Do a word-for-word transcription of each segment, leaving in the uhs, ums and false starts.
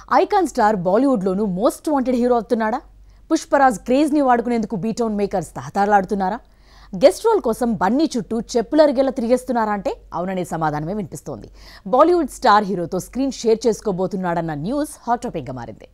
Icon star Bollywood లోను most wanted hero అవుతున్నాడా? Pushparaj craze ని వాడుకునేందుకు బీటౌన్ మేకర్స్ తహతాలాడుతున్నారా? గెస్ట్ రోల్ కోసం బన్నీ చుట్టూ చెప్పులరిగేలా తిరిగేస్తున్నారా అంటే అవుననే సమాధానమే వినిపిస్తోంది. బాలీవుడ్ స్టార్ హీరోతో స్క్రీన్ షేర్ చేసుకోబోతున్నాడన్న న్యూస్ హాట్ టాపిక్ గా మారింది.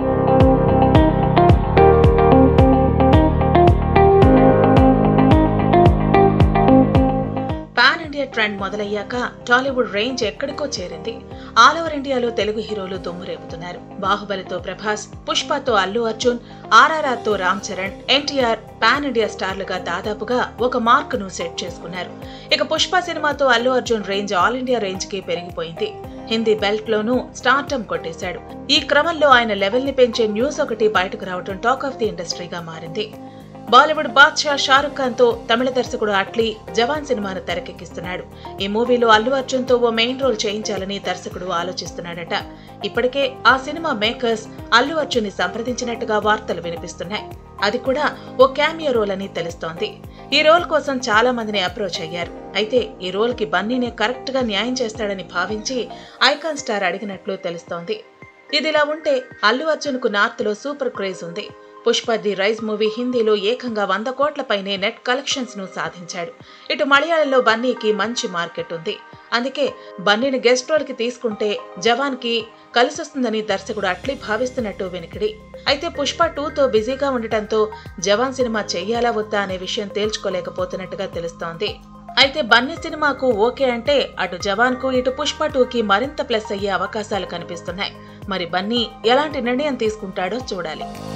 పాన్ ఇండియా ట్రెండ్ మొదలయ్యాక టాలీవుడ్ రేంజ్ ఎక్కడికో చేరింది. ఆల్ ఓవర్ ఇండియాలో తెలుగు హీరోలు దుమ్మురేపుతున్నారు. బాహుబలితో ప్రభాస్, పుష్పతో అల్లు అర్జున్, ఆర్ఆర్ఆర్ తో రామ్ చరణ్, ఎన్టీఆర్ పాన్ ఇండియా స్టార్లుగా దాదాపుగా ఒక మార్క్ ను సెట్ చేసుకున్నారు. ఇక పుష్ప సినిమాతో Allu Arjun range all India range కి పెరిగిపోయింది. హిందీ బెల్ట్ లోనూ స్టార్టమ్ కొట్టేశాడు. ఈ క్రమంలో ఆయన లెవెల్ ని పెంచే న్యూస్ ఒకటి బయటకు రావడం టాక్ ఆఫ్ ది ఇండస్ట్రీగా మారింది. బాలీవుడ్ బాద్షా షారుఖ్ ఖాన్ తో తమిళ దర్శకుడు అట్లీ జవాన్ సినిమాను తెరకెక్కిస్తున్నాడు. ఈ మూవీలో అల్లు అర్జున్ తో ఓ మెయిన్ రోల్ చేయించాలని దర్శకుడు ఆలోచిస్తున్నాడట. ఇప్పటికే ఆ సినిమా మేకర్స్ అల్లు అర్జున్ ని సంప్రదించినట్టుగా వార్తలు వినిపిస్తున్నాయి. అది కూడా ఓ క్యామియో రోల్ అని తెలుస్తోంది. ఈ రోల్ కోసం చాలా మందిని అప్రోచ్ అయ్యారు. అయితే ఈ రోల్ కి బన్నీనే కరెక్ట్ గా న్యాయం చేస్తాడని భావించి ఐకాన్ స్టార్ అడిగినట్లు తెలుస్తోంది. ఇదిలా ఉంటే అల్లు అర్జున్ కు నార్త్ లో సూపర్ క్రేజ్ ఉంది. పుష్ప ది రైజ్ మూవీ హిందీలో ఏకంగా వంద కోట్ల పైనే నెట్ కలెక్షన్స్ ను సాధించాడు. ఇటు మలయాళంలో బన్నీకి మంచి మార్కెట్ ఉంది. అందుకే బన్నీని గెస్ట్ రోల్ కి తీసుకుంటే జవాన్ కి కలిసొస్తుందని దర్శకుడు అట్లీ భావిస్తున్నట్టు వినికిడి. అయితే పుష్ప టూ తో బిజీగా ఉండటంతో జవాన్ సినిమా చెయ్యాలా వద్దా అనే విషయం తేల్చుకోలేకపోతున్నట్టుగా తెలుస్తోంది. అయితే బన్నీ సినిమాకు ఓకే అంటే అటు జవాన్ కు ఇటు పుష్ప టూకి మరింత ప్లస్ అయ్యే అవకాశాలు కనిపిస్తున్నాయి. మరి బన్నీ ఎలాంటి నిర్ణయం తీసుకుంటాడో చూడాలి.